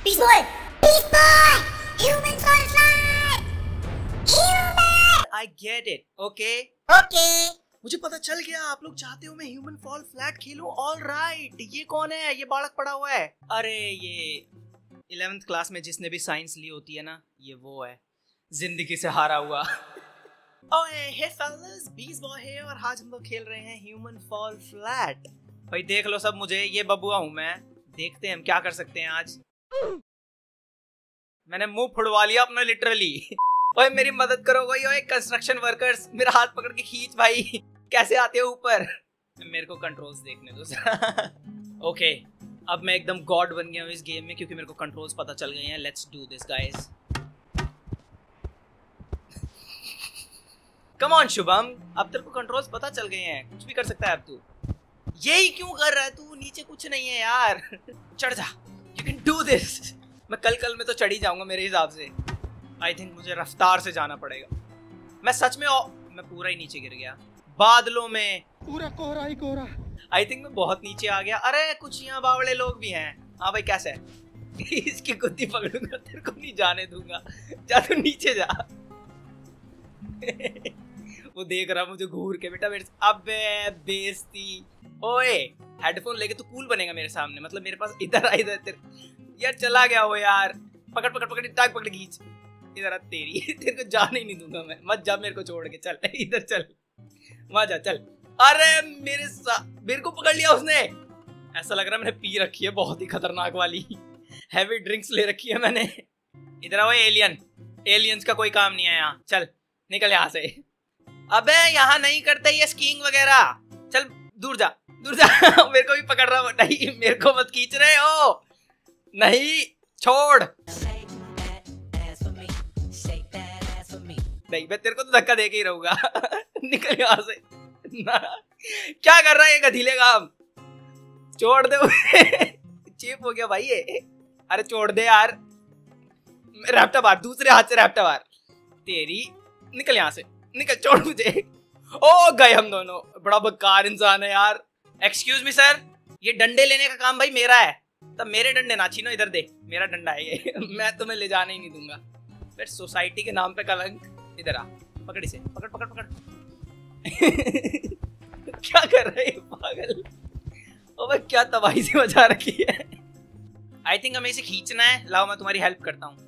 Beast Boy! Beast Boy! Human fall flat! Human! I get it, okay? Okay. मुझे पता चल गया आप लोग चाहते हो मैं ह्यूमन फॉल फ्लैट खेलूं। ऑल राइट, ये कौन है? ये बालक पड़ा हुआ है। अरे ये 11th क्लास में जिसने भी साइंस ली होती है ना, ये वो है, जिंदगी से हारा हुआ। ओए हे फेलस, बीस्ट बॉय है और आज हम लोग खेल रहे हैं ह्यूमन फॉल फ्लैट। भाई देख लो सब मुझे, ये बबुआ हूं मैं। देखते हैं हम क्या कर सकते हैं आज। मैंने मुंह फुड़वा लिया अपना लिटरली। ओए मेरी मदद करो कोई, ओए कंस्ट्रक्शन वर्कर्स, मेरा हाथ पकड़ के खींच भाई। कैसे आते हो ऊपर? मेरे को कंट्रोल्स देखने दो। ओके, अब मैं एकदम गॉड बन गया हूँ इस गेम में क्योंकि मेरे को कंट्रोल्स पता चल गए हैं। Let's do this guys. Come on Shubham, अब तेरे को कंट्रोल्स पता चल गए हैं, कुछ भी कर सकता है अब तू। यही क्यों कर रहा है तू? नीचे कुछ नहीं है यार। चढ़ जा, यू कैन डू दिस। मैं कल में तो चढ़ ही जाऊंगा मेरे हिसाब से। आई थिंक मुझे रफ्तार से जाना पड़ेगा। मैं सच में मैं पूरा ही नीचे गिर गया बादलों में, पूरा कोहरा ही कोहरा। आई थिंक मैं बहुत नीचे आ गया। अरे कुछ यहाँ बावड़े लोग भी हैं। हाँ भाई कैसे है? इसकी गुद्दी पकड़ूंगा, तेरे को नहीं जाने दूंगा। जा तू नीचे जा। वो देख रहा मुझे घूर के, बेटा मेरे। अबे बेइज्जती। ओए हेडफोन लेके तू कूल बनेगा मेरे सामने, मतलब मेरे पास इधर आ, इधर तेरे यार चला गया वो यार। पकड़ पकड़ पकड़, टांग पकड़ खींच। इधर आ तेरी, तेरे को जाने ही नहीं दूंगा मैं। मत जा मेरे को छोड़ के, चल इधर चल, वहां जा चल। अरे मेरे को पकड़ लिया उसने। ऐसा लग रहा है मैंने पी रखी है बहुत ही खतरनाक वाली हैवी ड्रिंक्स ले रखी है मैंने। इधर आओ एलियन, एलियंस का कोई काम नहीं है यहाँ। चल निकल यहाँ से। अबे यहाँ नहीं करते ये स्कीइंग वगैरह। चल दूर जा, दूर जा। मेरे को भी पकड़ रहा। नहीं मेरे को मत खींच रहे हो। नहीं छोड़। नहीं मैं तेरे को तो धक्का दे के ही रहूंगा। निकल यहाँ से ना। क्या कर रहा है ये गधीले काम? छोड़ दे। चेप हो गया भाई ये। अरे छोड़ दे यार। रैप्टा बार, दूसरे हाथ से रैप्टा बार तेरी। निकल यहाँ से, निकल, छोड़ मुझे। ओ गए हम दोनों। बड़ा बेकार इंसान है यार। एक्सक्यूज मी सर, ये डंडे लेने का काम भाई मेरा है, तब मेरे डंडे ना छीनो। इधर दे, मेरा डंडा है ये। मैं तुम्हें ले जाने ही नहीं दूंगा। फिर सोसाइटी के नाम पे कलंक। इधर आ, पकड़ इसे, पकड़ पकड़ पकड़। क्या कर रहे हैं पागल? ओ भाई क्या तबाही सी मचा रखी है। आई थिंक हमें इसे खींचना है। लाओ मैं तुम्हारी हेल्प करता हूँ।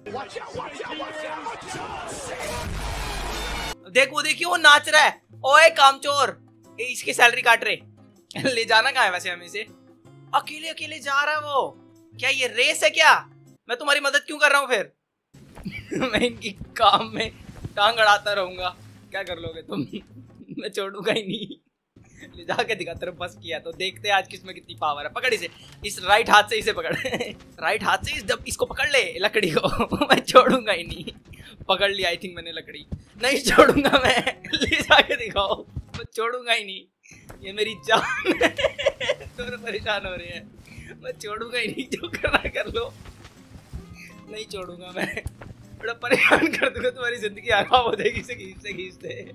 देख वो, देखिए वो नाच रहा है। ओए कामचोर, इसकी सैलरी काट रहे। ले जाना कहाँ है वैसे हमें इसे? अकेले अकेले जा रहा है वो। क्या ये रेस है क्या? मैं तुम्हारी मदद क्यों कर रहा हूँ फिर? मैं इनकी काम में टांग अड़ाता रहूंगा। क्या कर लोगे तुम? मैं छोड़ूंगा ही नहीं। ले जाके दिखा, तेरे बस किया तो देखते हैं आज किसमें कितनी पावर है। पकड़ इसे, इस राइट हाथ से इसे पकड़। राइट हाथ से जब इसको पकड़ ले लकड़ी को। मैं छोड़ूंगा ही नहीं। पकड़ लिया आई थिंक मैंने लकड़ी। नहीं छोड़ूंगा मैं। ले जाके दिखाओ, मैं छोड़ूंगा ही नहीं। ये मेरी जान है। तुम परेशान हो रहे हैं, मैं छोड़ूंगा ही नहीं। जो करना कर लो, नहीं छोड़ूंगा मैं। बड़ा परेशान कर दूंगा, तुम्हारी जिंदगी आराम हो जाएगी इसे खींचते खींचते।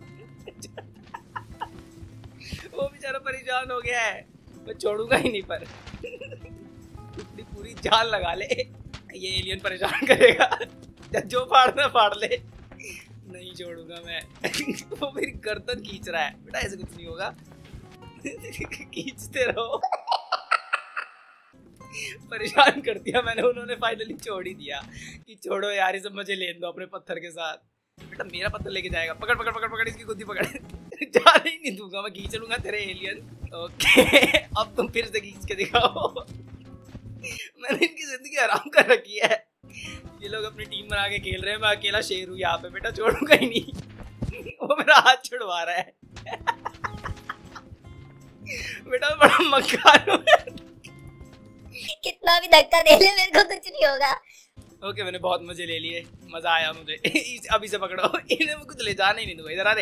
वो बेचारा परेशान हो गया है, मैं छोड़ूंगा ही नहीं। पर अपनी पूरी जान लगा ले, ये एलियन परेशान करेगा। जो फाड़ना फाड़ ले, नहीं छोड़ूंगा मैं। वो मेरी गर्दन खींच रहा है। बेटा ऐसे कुछ नहीं होगा। खींचते रहो। परेशान कर दिया मैंने, उन्होंने फाइनली छोड़ ही दिया कि छोड़ो यार ये सब, मुझे लेने दो अपने पत्थर के साथ। बेटा मेरा पत्थर लेके जाएगा। पकड़ पकड़ पकड़ पकड़, इसकी गुद्दी पकड़। जाने ही नहीं दूंगा मैं, खींच लूंगा तेरे एलियन। ओके अब तुम फिर से खींच के दिखाओ। मैंने इनकी जिंदगी आराम कर रखी है। ये लोग अपनी टीम बना के खेल रहे हैं, मैं अकेला शेर हूँ यहाँ पे। बेटा छोड़ूंगा ही नहीं। वो मेरा हाथ छुड़वा रहा है। बेटा बड़ा मक्कार हूँ। कितना भी धक्का दे ले मेरे को कुछ नहीं होगा। ओके मैंने बहुत मजे ले लिए, मजा आया मुझे। अब इसे पकड़ो। इन्हें मैं कुछ ले जाने ही नहीं दूंगा। इधर आ रे।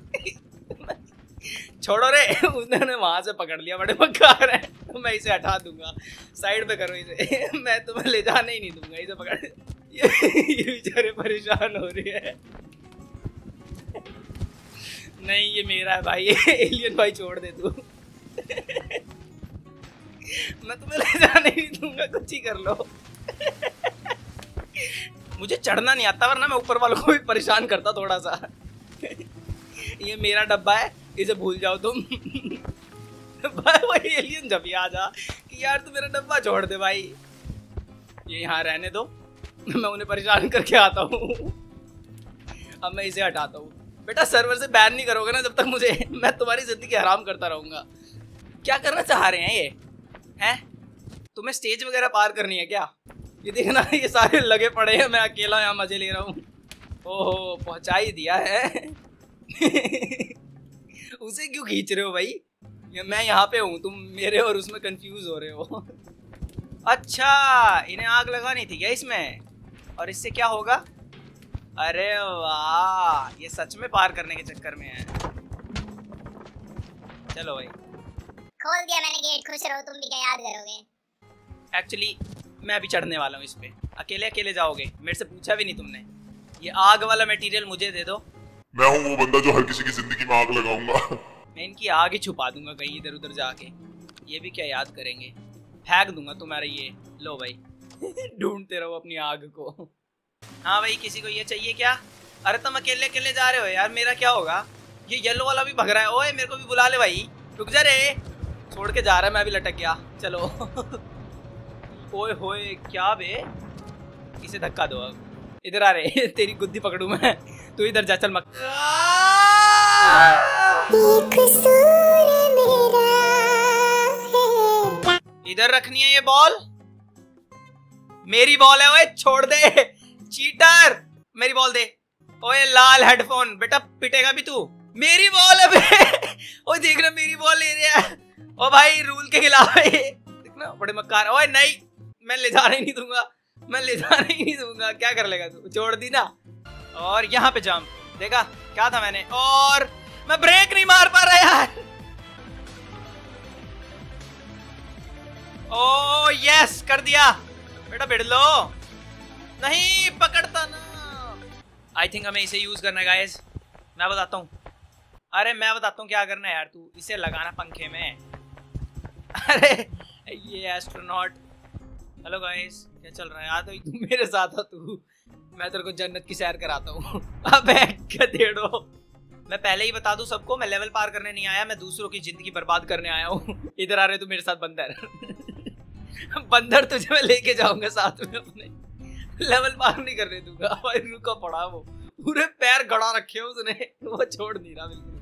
छोड़ो रे। उन्होंने वहां से पकड़ लिया, बड़े मक्कार है। तो मैं इसे हटा दूंगा। साइड पे करो इसे। मैं तुम्हें ले जाने ही नहीं दूंगा। इसे पकड़। ये बेचारे परेशान हो रही है। नहीं ये मेरा है भाई। एलियन भाई छोड़ दे तू। मैं तुम्हें ले जाने नहीं दूंगा, कुछ ही कर लो। मुझे चढ़ना नहीं आता, वरना मैं ऊपर वालों को भी परेशान करता थोड़ा सा। ये मेरा डब्बा है, इसे भूल जाओ तुम। भाई वो एलियन जब ही आ जा कि यार तू मेरा डब्बा छोड़ दे भाई, ये यहाँ रहने दो, मैं उन्हें परेशान करके आता हूँ। अब मैं इसे हटाता हूँ। बेटा सर्वर से बैन नहीं करोगे ना जब तक मुझे, मैं तुम्हारी जिंदगी हराम करता रहूंगा। क्या करना चाह रहे हैं ये हैं? तुम्हें स्टेज वगैरह पार करनी है क्या? ये देखना ये सारे लगे पड़े हैं, मैं अकेला यहाँ मजे ले रहा हूँ। ओहो पहुंचा ही दिया है। उसे क्यों खींच रहे हो भाई? मैं यहाँ पे हूँ, तुम मेरे और उसमें कंफ्यूज हो रहे हो। अच्छा इन्हें आग लगानी थी क्या इसमें? और इससे क्या होगा? अरे वाह, ये सच में पार करने के चक्कर में है। चलो भाई खोल दिया मैंने गेट, खुश रहो, तुम भी क्या याद करोगे। एक्चुअली मैं अभी चढ़ने वाला हूँ इस पे। अकेले अकेले जाओगे? मेरे से पूछा भी नहीं तुमने। ये आग वाला मटेरियल मुझे दे दो। मैं हूँ वो बंदा जो हर किसी की जिंदगी में आग लगाऊंगा। मैं इनकी आग ही छुपा दूंगा कहीं इधर उधर जाके। ये भी क्या याद करेंगे, फेंक दूंगा तुम्हारे ये। लो भाई ढूंढते रहो अपनी आग को। हाँ भाई किसी को ये चाहिए क्या? अरे तुम अकेले अकेले जा रहे हो यार, मेरा क्या होगा? ये येलो वाला भी भग रहा है। ओए मेरे को भी बुला ले भाई, रुक जा रे। छोड़ के जा रहा है, मैं भी लटक गया। चलो। ओए होए क्या बे, इसे धक्का दो। अब इधर आ रहे। तेरी गुद्दी पकड़ू मैं, तू इधर जा। चल मत। इधर रखनी है ये बॉल, मेरी बॉल है। ओए छोड़ दे चीटर, मेरी बॉल दे। ओए लाल हेडफोन, बेटा पिटेगा भी तू। मेरी बॉल है बे। ओए देख रहा मेरी बॉल ले रहा है। ओ भाई रूल के खिलाफ है देखना, बड़े मक्कार। ओए नहीं, मैं ले जाने नहीं दूंगा, मैं ले जाने ही नहीं दूंगा। क्या कर लेगा तू? छोड़ दी ना। और यहाँ पे जंप, देखा क्या था मैंने? और मैं ब्रेक नहीं मार पा रहा यार। ओ यस कर दिया बेटा, भिड़ लो। नहीं पकड़ता ना। आई थिंक हमें इसे यूज करना है गाइस। मैं बताता हूँ, अरे मैं बताता हूँ क्या करना है यार। तू इसे लगाना पंखे में। अरे ये एस्ट्रोनॉट। हेलो गाइस क्या चल रहा है? आ तो तू मेरे साथ आ तू, मैं तेरे को जन्नत की सैर कराता हूँ। अबे गधेड़ो, मैं पहले ही बता दूं सबको, मैं लेवल पार करने नहीं आया, मैं दूसरों की जिंदगी बर्बाद करने आया हूँ। इधर आ रहे तू मेरे साथ बंदर। बंदर तुझे मैं लेके जाऊंगा साथ में अपने, लेवल पार नहीं करने दूंगा। भाई रुका पड़ा वो, पूरे पैर गड़ा रखे हो उसने, वो छोड़ नहीं रहा बिल्कुल भी।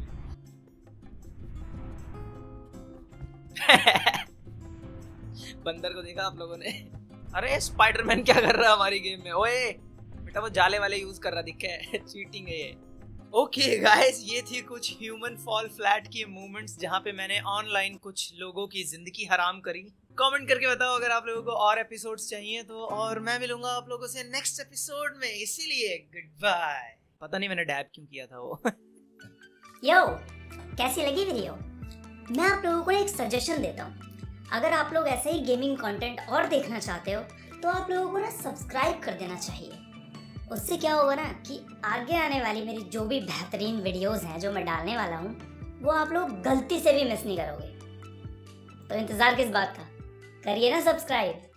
बंदर को देखा आप लोगों ने? अरे स्पाइडरमैन क्या कर रहा है हमारी गेम में? ओए बेटा वो जाले वाले यूज कर रहा दिखे। चीटिंग है ये। ओके गाइस, ये थी कुछ ह्यूमन फॉल फ्लैट की मूवमेंट्स जहाँ पे मैंने ऑनलाइन कुछ लोगों की जिंदगी हराम करी। कमेंट करके बताओ अगर आप लोगों को और एपिसोड्स चाहिए तो, और मैं मिलूंगा आप लोगों से नेक्स्ट एपिसोड में। इसीलिए गुड बाय। पता नहीं मैंने डैब क्यों किया था वो। यो कैसी लगी वीडियो? मैं आप लोगों को एक सजेशन देता हूँ, अगर आप लोग ऐसे ही गेमिंग कंटेंट और देखना चाहते हो तो आप लोगों को ना सब्सक्राइब कर देना चाहिए। उससे क्या होगा ना कि आगे आने वाली मेरी जो भी बेहतरीन वीडियोस हैं जो मैं डालने वाला हूँ, वो आप लोग गलती से भी मिस नहीं करोगे। तो इंतज़ार किस बात का, करिए ना सब्सक्राइब।